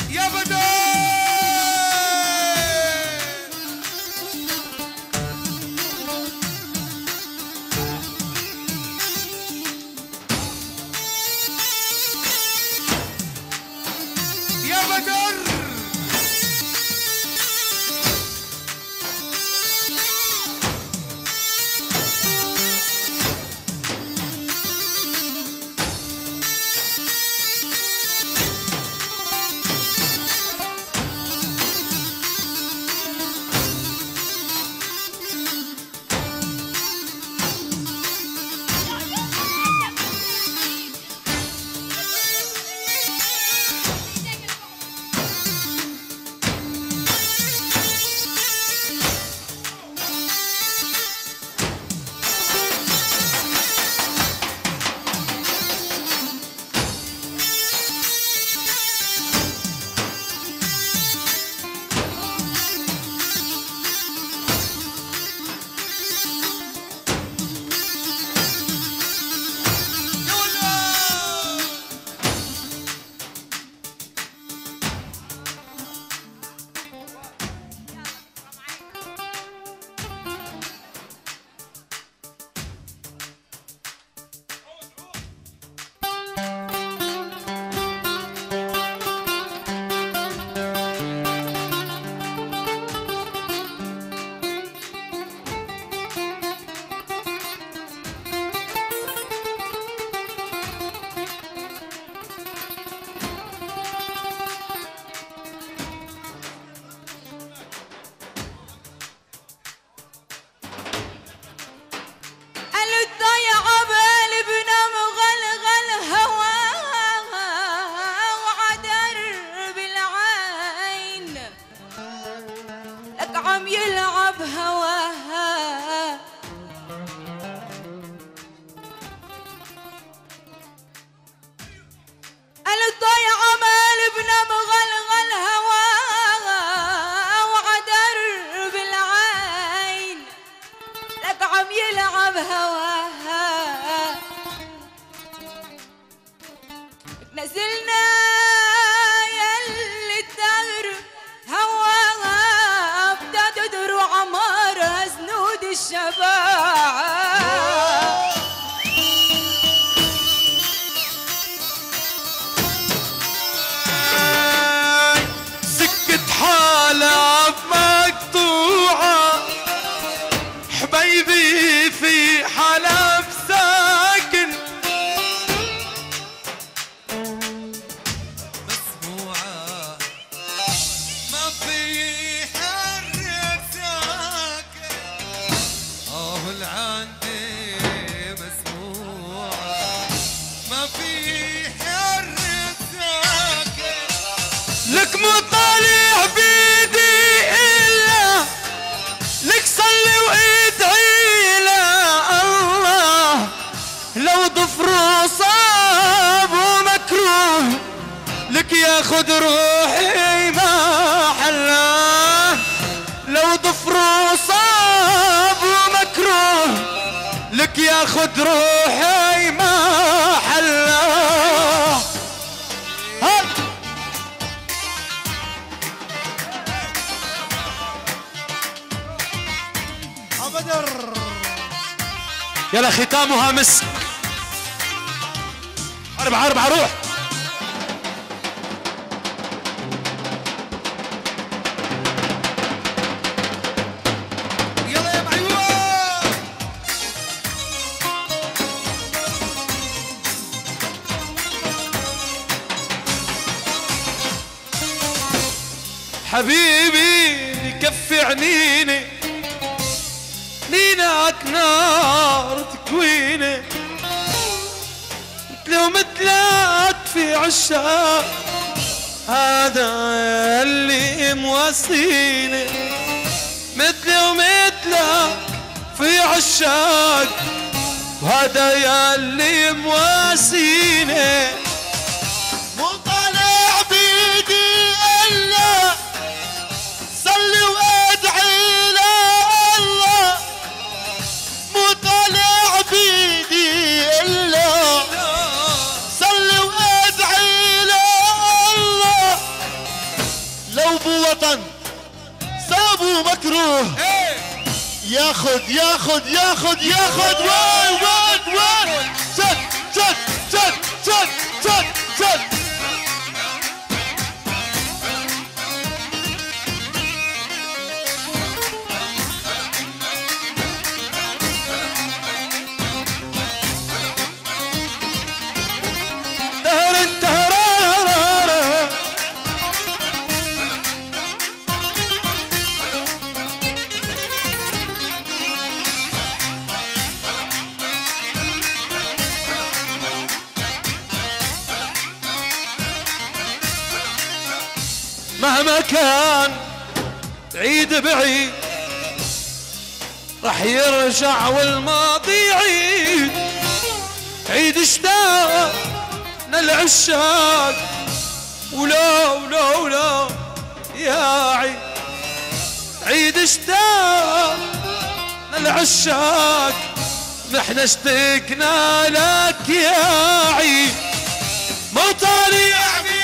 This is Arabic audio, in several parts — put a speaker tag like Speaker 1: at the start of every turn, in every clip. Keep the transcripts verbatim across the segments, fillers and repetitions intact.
Speaker 1: يا بدر يا بدر عم يلعب هواها الضيع عمال بنا مغلغل هواها وعدر بالعين لك عم يلعب هواها نزلنا يلي الدهر هواها بدها تدرو عمارها زنود الشباب سكت حالة مقطوعة حبيبي في حلب ساكن مسموعة ما في حرة ساكن اه العندي مسموعة ما في حرة ساكن لك مطالع بيدي إلا لك صلي وادعي لا الله لو ضفر صاب ومكروه لك ياخد روحي ما حلاه لو ضفر صاب ومكروه لك ياخد روحي ما حلاه بدر يلا ختامها مسك أربعة أربعة روح يلا يا معيوب حبيبي يكفي عنيني نينك نار تكويني مثل ومثلك في عشاق هذا اللي مواسيني مثل ومثلك في عشاق وهذا ياللي مواسيني مو طالع بيدي الا صلي وادعي بيدي إلا صلي وادعي له الله
Speaker 2: وطن صابوا مكروه ياخد ياخد ياخد ياخد وين وين وين شد شد شد شد شد شد
Speaker 1: مهما كان عيد بعيد راح يرجع والماضي يعيد. عيد اشتاق للعشاق ولا ولا ولا يا عيد. عيد اشتاق للعشاق نحن اشتقنا لك يا عيد. مو طالع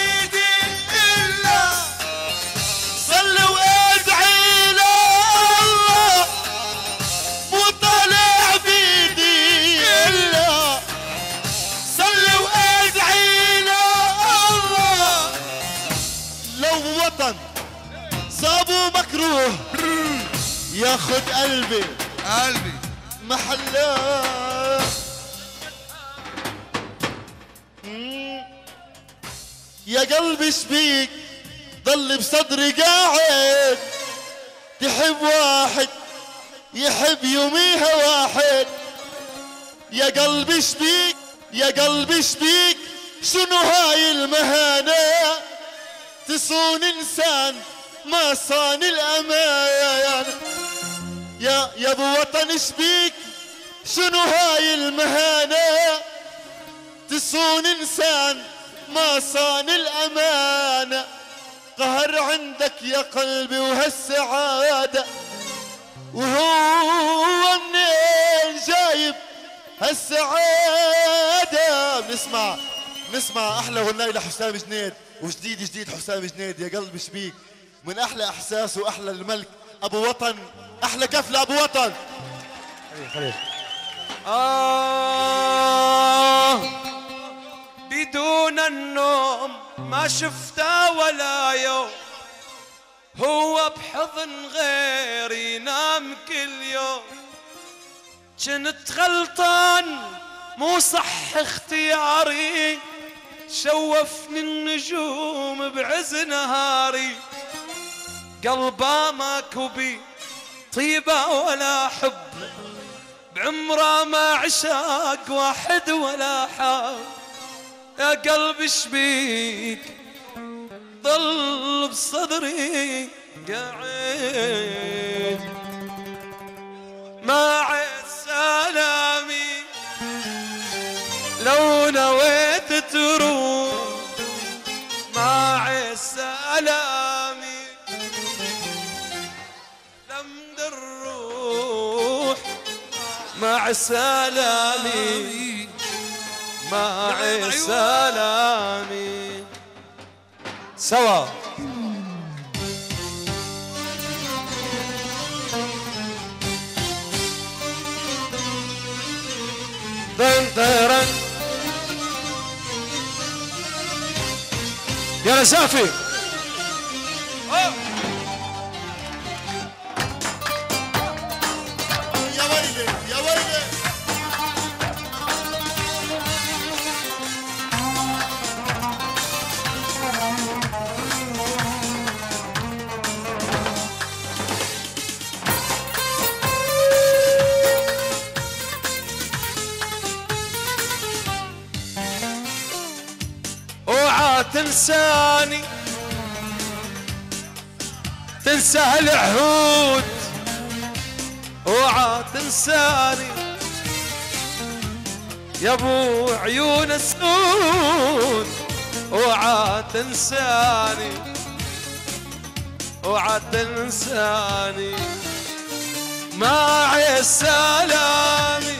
Speaker 2: صابوا مكروه ياخد قلبي
Speaker 3: قلبي
Speaker 2: محلاه. يا قلبي شبيك ضل بصدري قاعد تحب واحد يحب يوميها واحد. يا قلبي شبيك يا قلبي شبيك شنو هاي المهانة تصون انسان ما صان الامان. يا يا ابو وطن شبيك شنو هاي المهانة تصون انسان ما صان الامان. قهر عندك يا قلبي وهالسعادة وهو منين جايب هالسعادة. بنسمع بنسمع احلى غناء لحسام جنيد وجديد جديد حسام جنيد. يا قلبي شبيك من احلى احساس واحلى الملك ابو وطن. احلى كف لابو وطن.
Speaker 1: خليل آه بدون النوم ما شفته ولا يوم. هو بحضن غيري ينام كل يوم. كنت غلطان مو صح اختياري. شوفني النجوم بعز نهاري. قلبه ماكو بي طيبة ولا حب. بعمره ما عشاق واحد ولا حاب. يا قلبي شبيك ضل بصدري قاعد مع السلامي. لو نويت تروح مع السلامي لم نروح مع السلامي مع السلامي سوا. دن دن يا رزافي
Speaker 2: يا ويلي يا ويلي.
Speaker 1: اوعى تنساني تنسى العهود. اوعى تنساني يا ابو عيون السود. اوعى تنساني اوعى تنساني مع السلامي.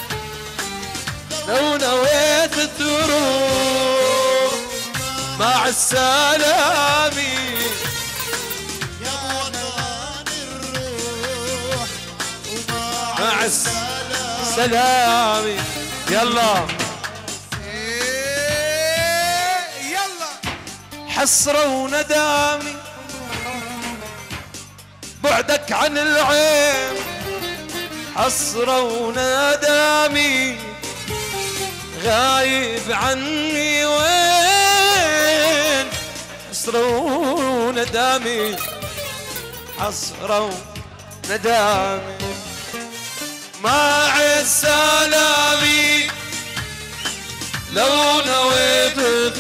Speaker 1: لو نويت تروح مع السلامي سلامي. يلا
Speaker 3: يلا
Speaker 1: حسرة وندامي بعدك عن العين، حسرة وندامي غايب عني وين، حسرة وندامي حسرة وندامي مع السلامي لو نويت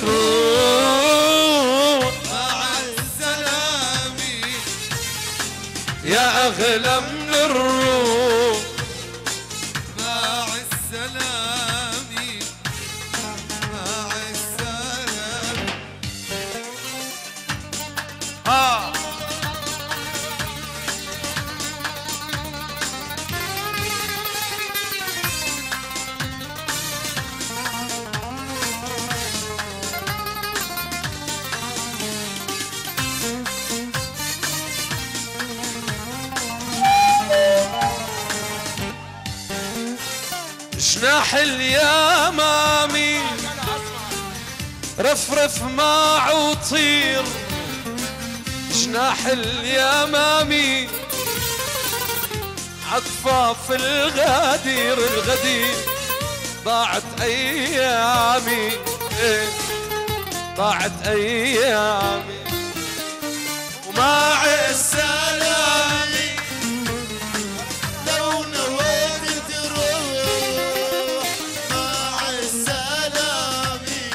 Speaker 1: تروح
Speaker 3: مع السلامي
Speaker 1: يا أغلى من الروح
Speaker 3: مع السلامي مع السلامي.
Speaker 1: آه. جناح اليمامي رفرف مع وطير، جناح اليمامي عطفاف الغدير الغدير ضاعت ايامي، إيه ضاعت ايامي ومع السلامي
Speaker 3: لو نويت تروح مع السلامي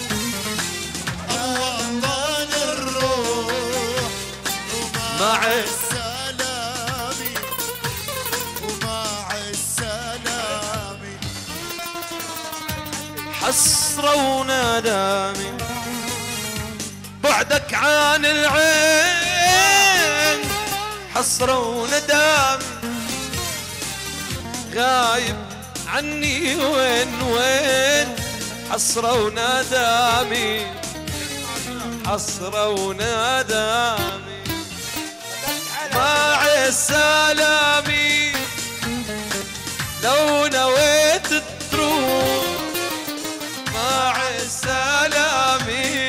Speaker 3: أوطان الروح
Speaker 1: مع
Speaker 3: السلامي ومع السلامي.
Speaker 1: حسرة وندامي بعدك عن العين، حسرة وندامي غايب عني وين وين، حسرة وندامي حسرة وندامي مع السلامي لو نويت تروح مع السلامي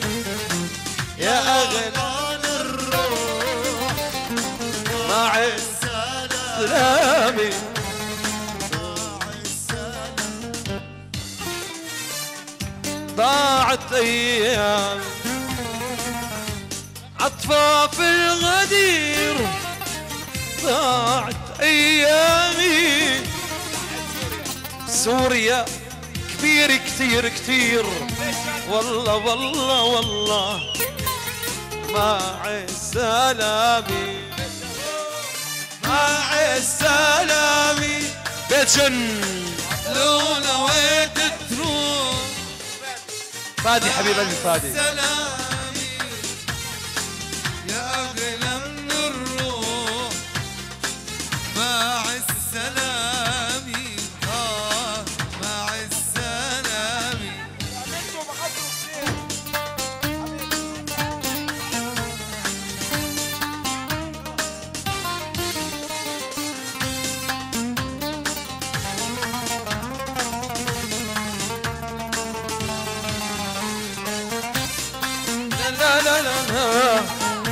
Speaker 1: يا أغلى
Speaker 3: أوطان الروح
Speaker 1: مع السلامي
Speaker 3: مع السلامي.
Speaker 1: ضاعت أيام عطفاف الغدير، ضاعت أيامي سوريا كبير كتير كتير والله والله والله مع السلامي مع السلامي بيت جن
Speaker 3: لو نويت تروح
Speaker 1: فادي حبيب قلبي فادي
Speaker 3: سلامي يا أغلى من الروح مع السلامي آه مع السلامي.
Speaker 1: لا لا لا لا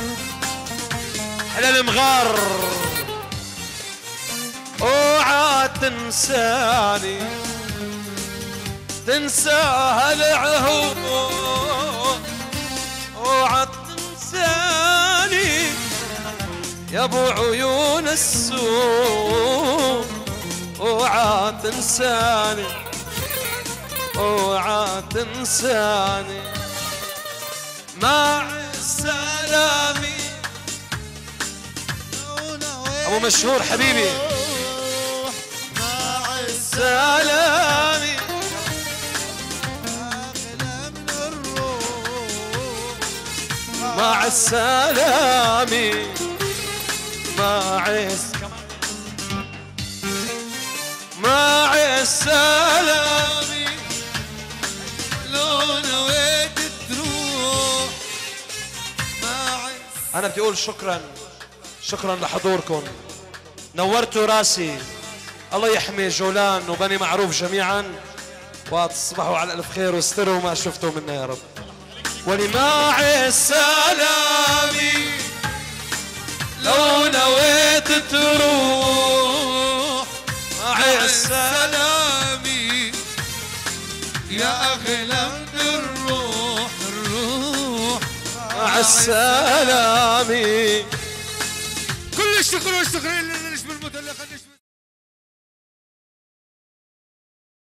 Speaker 1: على المغار اوعى تنساني تنسى هالعهود، اوعى تنساني يا ابو عيون السوق، اوعى تنساني اوعى تنساني مع السلامي ابو مشهور حبيبي
Speaker 3: مع
Speaker 1: سلامي
Speaker 3: أغلى من الروح
Speaker 1: مع السلامي مع الس- مع السلامي
Speaker 3: لو نويت تروح مع
Speaker 1: انا بدي اقول شكرا شكرا لحضوركم، نورتوا راسي الله يحمي جولان وبني معروف جميعا، وتصبحوا على الف خير واستروا ما شفتوا منا يا رب. ولماع السلام لو نويت تروح مع السلام
Speaker 3: يا أغلى من الروح الروح
Speaker 1: مع السلام.
Speaker 3: كل الشكر والشكر للنجم المتلقى.